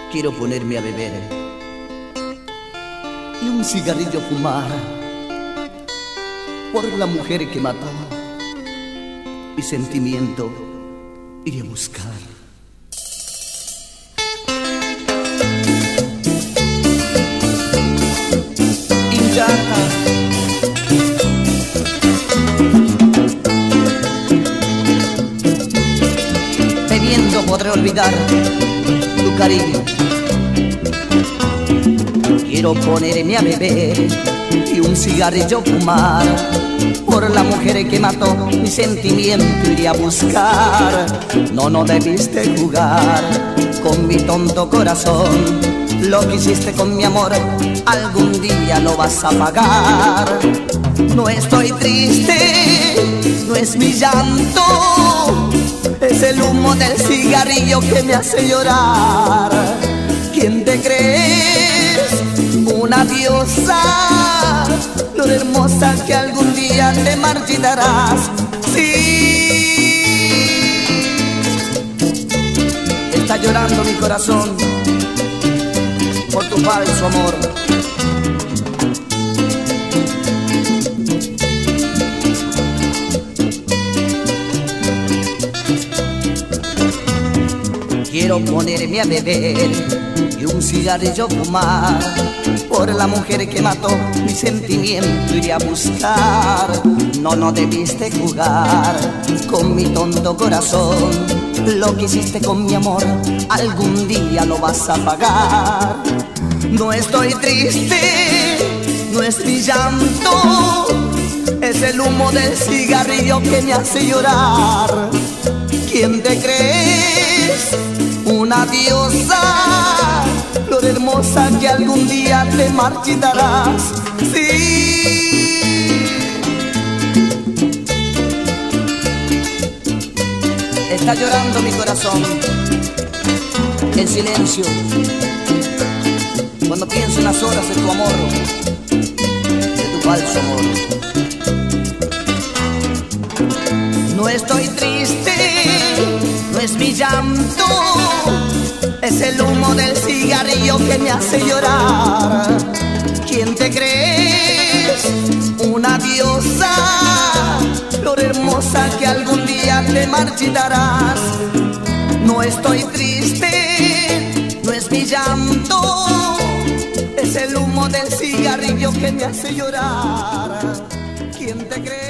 quiero ponerme a beber y un cigarrillo fumar por la mujer que mató. Mi sentimiento iré a buscar. Injata, bebiendo podré olvidar tu cariño. Quiero ponerme a beber y un cigarrillo fumar por la mujer que mató. Mi sentimiento iré a buscar. No debiste jugar con mi tonto corazón. Lo que hiciste con mi amor algún día lo vas a pagar. No estoy triste, no es mi llanto, es el humo del cigarrillo que me hace llorar. ¿Quién te crees? Una diosa, flor hermosa que algún día te marchitarás. Sí, está llorando mi corazón por tu falso amor. Quiero ponerme a beber y un cigarrillo fumar por la mujer que mató. Mi sentimiento iré a buscar. No debiste jugar con mi tonto corazón. Lo que hiciste con mi amor algún día lo vas a pagar. No estoy triste, no es mi llanto, es el humo del cigarrillo que me hace llorar. ¿Quién te crees? Una diosa, flor hermosa que algún día te marchitarás. Sí, está llorando mi corazón en silencio cuando pienso en las horas de tu amor, de tu falso amor. No estoy triste, no es mi llanto, es el humo del cigarrillo que me hace llorar. ¿Quién te crees? Una diosa, flor hermosa que algún día te marchitarás. No estoy triste, no es mi llanto, es el humo del cigarrillo que me hace llorar. ¿Quién te crees?